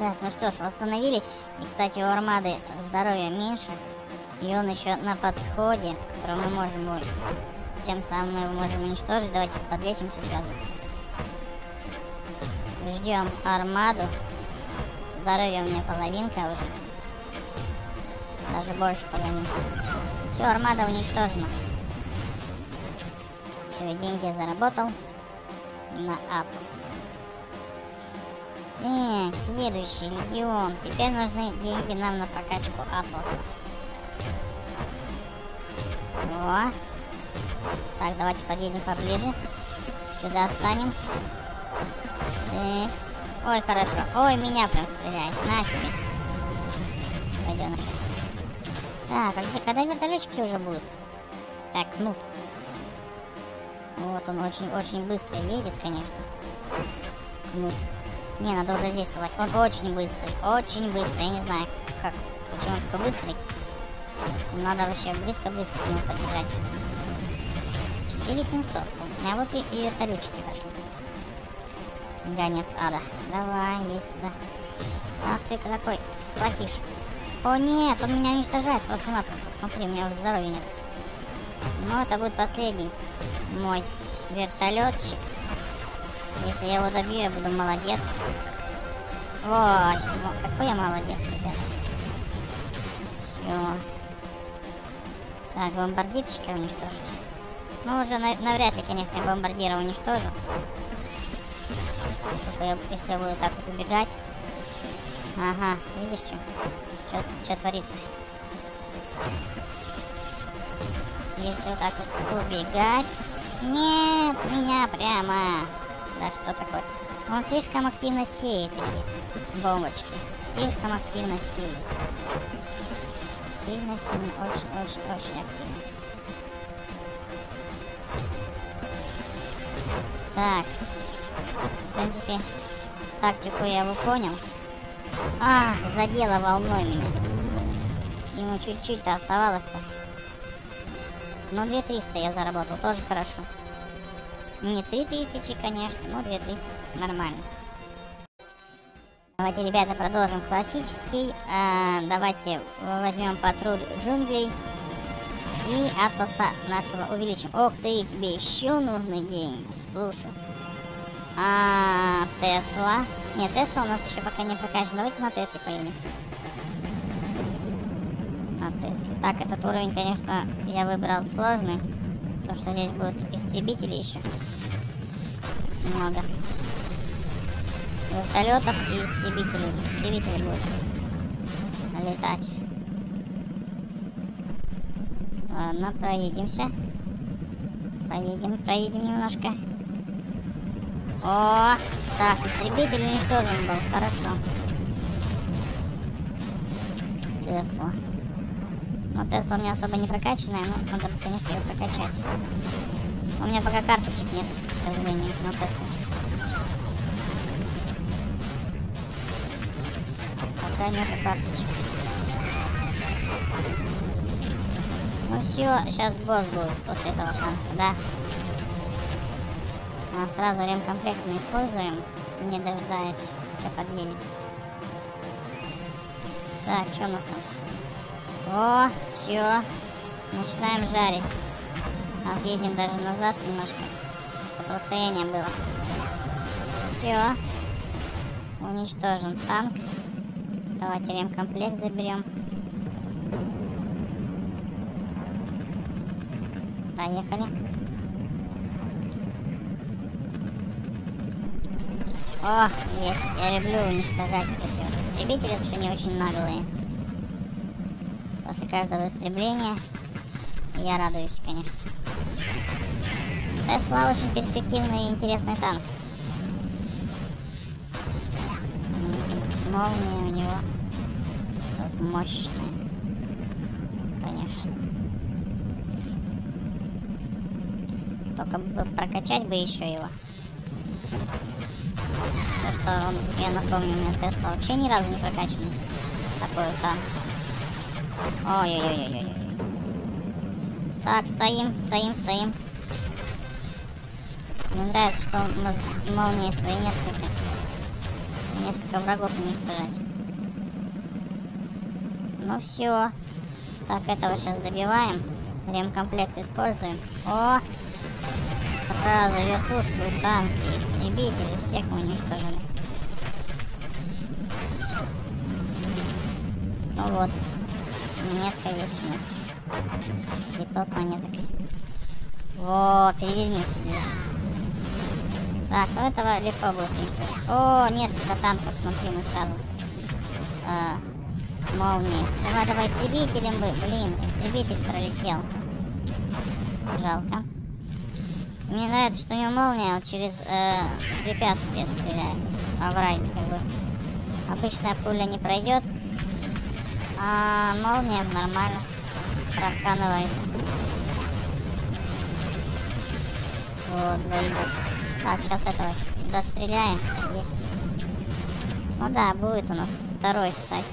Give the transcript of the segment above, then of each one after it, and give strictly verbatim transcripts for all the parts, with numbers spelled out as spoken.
Так, ну что ж, восстановились. И, кстати, у армады здоровья меньше. И он еще на подходе, который мы можем его... Тем самым мы его можем уничтожить. Давайте подлечимся сразу. Ждем армаду. Здоровья у меня половинка уже. Даже больше половинки. Все, армада уничтожена. Все, деньги я заработал. На Атлас. Так, следующий легион. Теперь нужны деньги нам на прокачку Атласа. О. Так, давайте подъедем поближе. Сюда встанем. Экс. Ой, хорошо. Ой, меня прям стреляет. На тебе. Пойдем. Так, а где, когда вертолетчики уже будут? Так, Кнут. Вот он очень-очень быстро едет, конечно. Кнут. Не, надо уже здесь вставать. Он очень быстрый. Очень быстрый. Я не знаю, как. Почему он такой быстрый. Надо вообще близко-близко к нему подбежать. четыре семьсот. У меня вот и, и вертолетчики пошли. Гонец ада. Давай, едь сюда. Ах ты какой плохиш. О нет, он меня уничтожает просто-напросто. Смотри, у меня уже здоровья нет. Ну, это будет последний мой вертолетчик. Если я его добью, я буду молодец. Ой, какой я молодец, ребята. Все. Так, бомбардирчика уничтожить. Ну, уже на навряд ли, конечно, я бомбардира уничтожу. Только я, если я буду так вот убегать. Ага, видишь, что? Что творится? Если вот так вот убегать. Нет, меня прямо. Да что такое? Он слишком активно сеет эти бомбочки. Слишком активно сеет. Сильно, сильно, очень, очень, очень активно. Так. В принципе, тактику я его понял. Ах, задела волной меня. Ему чуть-чуть-то оставалось-то. Ну, две триста я заработал, тоже хорошо. Не три тысячи, конечно, но две триста. Нормально. Давайте, ребята, продолжим классический. А, давайте возьмем патруль джунглей. И Атласа нашего увеличим. Ох ты, тебе еще нужны деньги. Слушай. А, Тесла. Нет, Тесла у нас еще пока не прокачана. Давайте на Тесле поедем. На Тесле. Так, этот уровень, конечно, я выбрал сложный. Потому что здесь будут истребители еще. Много. Вертолетов и истребителей. Истребители будут летать. Ладно, проедемся. Поедем, проедем немножко. О, так, истребитель уничтожен был. Хорошо. Тесла. Но Тесла у меня особо не прокачанная, но надо, конечно, ее прокачать. У меня пока карточек нет, к сожалению, на Теслу. Пока нету карточек. Ну все, сейчас босс будет после этого танка, да. А сразу ремкомплект мы используем, не дожидаясь, что подъедем. Так, что у нас там? О, все. Начинаем жарить. Отъедем даже назад немножко, чтобы расстояние было. Все. Уничтожен танк. Давайте ремкомплект заберем. Поехали. О, есть. Я люблю уничтожать эти вот истребители, потому что они очень наглые. После каждого истребления я радуюсь, конечно. Тесла очень перспективный и интересный танк. Молния у него тут мощная. Конечно. Только бы прокачать бы еще его. То, что он, я напомню, у меня Тесла вообще ни разу не прокачанный. Такой вот танк. Ой-ой-ой-ой-ой. Так, стоим, стоим, стоим. Мне нравится, что он молнии свои несколько несколько врагов уничтожать. Ну все. Так, этого сейчас добиваем. Ремкомплект используем. О! Сразу вертушку, танки, истребители. Всех мы уничтожили. Ну вот. Монетка есть у нас. пятьсот монеток. Вот, перевернись есть. Так, ну этого легко будет уничтожить. О, несколько танков, смотри, мы сразу. А, молнии. Давай, давай, истребителем бы. Блин, истребитель пролетел. Жалко. Мне нравится, что у него молния вот через э, препятствие стреляет. Овраги, как бы. Обычная пуля не пройдет. А молния нормально протканывает. Вот, двоих. Так, сейчас этого достреляем. Есть. Ну да, будет у нас второй, кстати.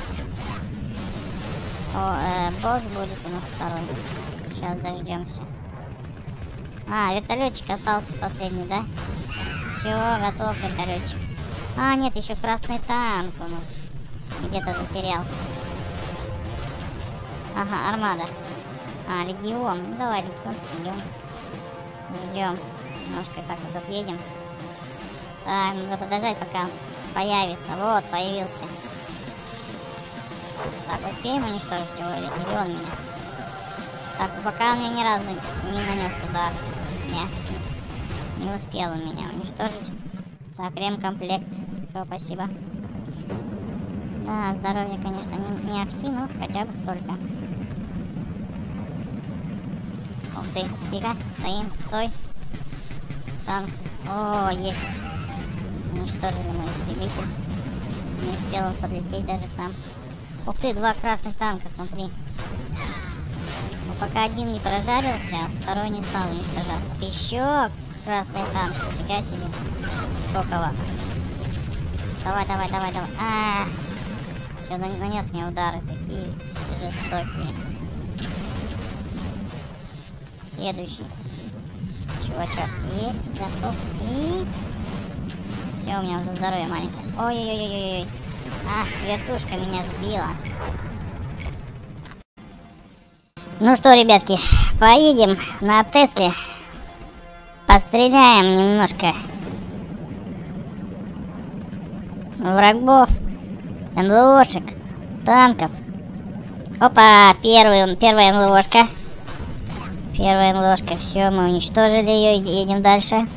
О, э, босс будет у нас второй. Сейчас дождемся. А, вертолетчик остался последний, да? Все, готов вертолетчик. А, нет, еще красный танк у нас где-то затерялся. Ага, армада. А, легион. Ну, давай, легион, идем. Ждем. Немножко так вот отъедем. Так, надо подождать, пока появится. Вот, появился. Так, успеем уничтожить его, или, или он меня? Так, пока он мне ни разу не нанес удар. Не, не успел он меня уничтожить. Так, ремкомплект. Все, спасибо. Да, здоровье, конечно, не, не ахти, но хотя бы столько. Ух ты, тихо, стоим, стой. Танк. О, есть. Уничтожили мой истребитель. Не успел он подлететь даже к нам. Ух ты, два красных танка, смотри. Но пока один не прожарился, а второй не стал уничтожаться. Еще красный танк, фига себе. Сколько вас? Давай, давай, давай, давай. А, -а, -а. Все, нанес мне удары такие жестокие. Следующий чувачок есть, готов. И все, у меня уже здоровье маленькое. Ой-ой-ой-ой-ой. Ах, вертушка меня сбила. Ну что, ребятки, поедем на Тесле. Постреляем немножко врагов, НЛОшек, танков. Опа, первый, первая НЛОшка. Первая НЛОшка. Все, мы уничтожили ее. Едем дальше.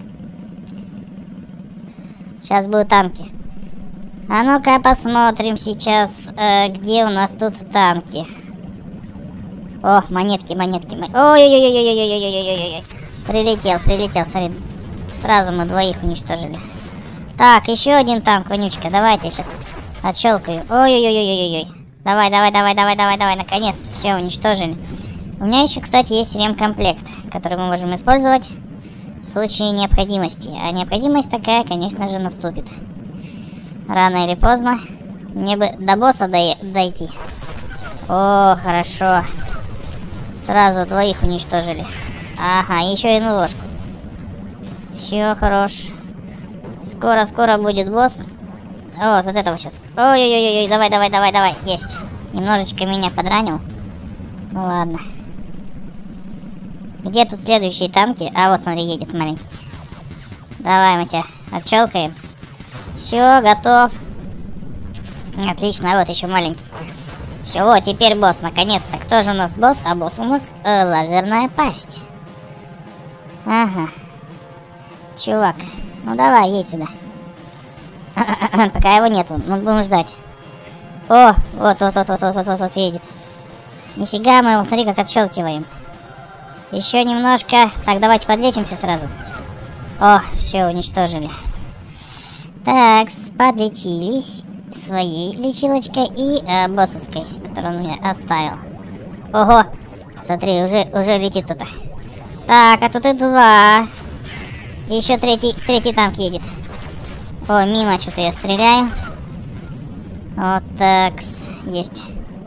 Сейчас будут танки. А ну-ка посмотрим сейчас, э, где у нас тут танки. О, монетки, монетки, монетки. Ой-ой-ой-ой-ой-ой-ой-ой-ой-ой. Прилетел, прилетел, смотри. Сразу мы двоих уничтожили. Так, еще один танк, вонючка. Давайте сейчас отщелкаю. Ой-ой-ой-ой-ой-ой. Давай, давай, давай, давай, давай, давай. Наконец-то все уничтожили. У меня еще, кстати, есть ремкомплект, который мы можем использовать в случае необходимости. А необходимость такая, конечно же, наступит. Рано или поздно. Мне бы до босса дойти. О, хорошо. Сразу двоих уничтожили. Ага, еще и НЛОшку. Все, хорош. Скоро-скоро будет босс. Вот, вот этого сейчас. Ой-ой-ой, давай, давай, давай, давай. Есть. Немножечко меня подранил. Ну ладно. Где тут следующие танки? А вот, смотри, едет маленький. Давай мы тебя отщелкаем. Все, готов. Отлично, вот еще маленький. Все, вот, теперь босс, наконец-то. Кто же у нас босс? А босс у нас э, лазерная пасть. Ага. Чувак, ну давай, едь сюда. Пока его нету, ну будем ждать. О, вот, вот, вот, вот, вот, вот, вот, вот едет. Нифига мы его, смотри, как отщелкиваем. Еще немножко. Так, давайте подлечимся сразу. О, все, уничтожили. Так, подлечились своей лечилочкой и э, боссовской, которую он мне оставил. Ого, смотри, уже, уже летит тут. Так, а тут и два. И еще третий, третий танк едет. О, мимо что-то я стреляю. Вот так, есть.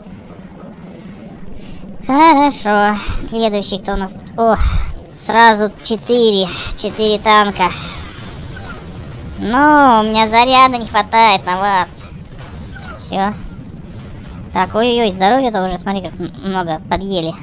Хорошо. Следующий кто у нас тут? О, сразу четыре. Четыре танка. Но у меня заряда не хватает на вас. Все. Так, ой-ой-ой, здоровья-то уже, смотри, как много подъели.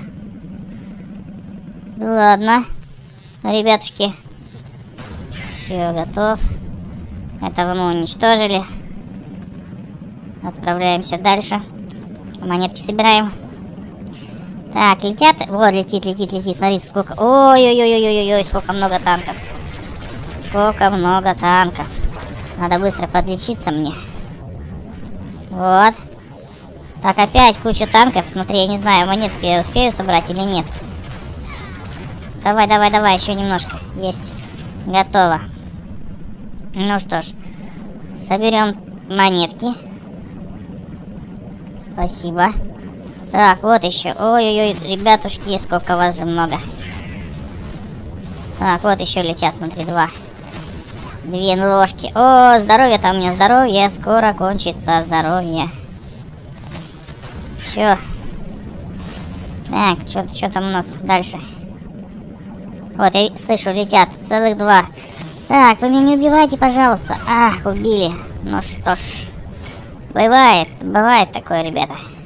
Ладно, ребятушки. Все, готов. Этого мы уничтожили. Отправляемся дальше. Монетки собираем. Так, летят. Вот, летит, летит, летит. Смотрите, сколько. Ой-ой-ой-ой-ой-ой, сколько много танков. Сколько много танков. Надо быстро подлечиться мне. Вот. Так, опять куча танков. Смотри, я не знаю, монетки я успею собрать или нет. Давай, давай, давай, еще немножко. Есть. Готово. Ну что ж. Соберем монетки. Спасибо. Так, вот еще. Ой-ой-ой, ребятушки, сколько вас же много. Так, вот еще летят, смотри, два. Две ложки. О, здоровье там у меня, здоровье. Скоро кончится здоровье. Все. Так, что там у нас дальше? Вот, я слышу, летят. Целых два. Так, вы меня не убивайте, пожалуйста. Ах, убили. Ну что ж. Бывает, бывает такое, ребята.